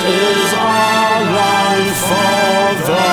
is our line for the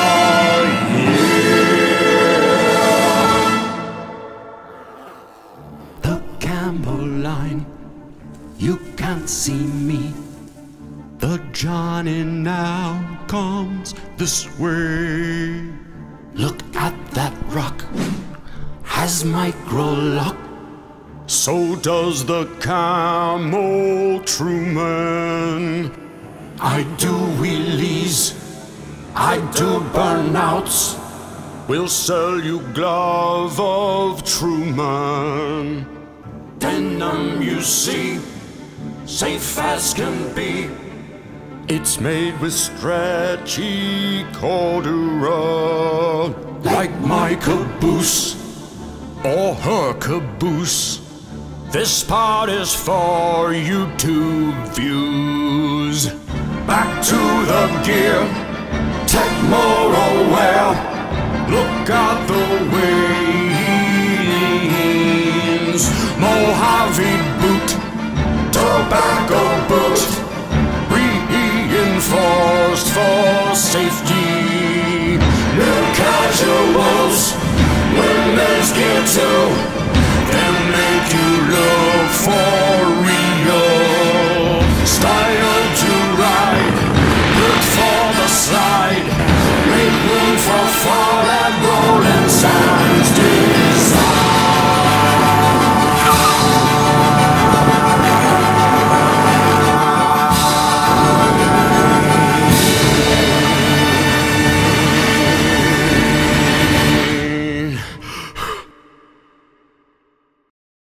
year. The Campbell line, you can't see me. The Johnny now comes this way. Look at that rock, has micro lock. So does the Camel Truman. I do wheelies, I do burnouts. We'll sell you glove of Truman. Denim, you see, safe as can be. It's made with stretchy corduroy, like my caboose or her caboose. This part is for YouTube views. Back to the gear, take more aware. Look at the wings, Mojave boot, tobacco boot.